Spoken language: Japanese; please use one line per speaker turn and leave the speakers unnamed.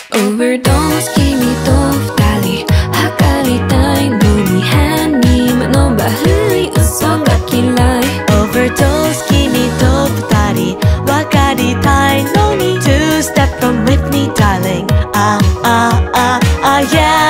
Overdose 君と二人測りたいのに変に間の悪い嘘が嫌い
Overdose 君と二人分かりたいのに Two step from with me darling yeah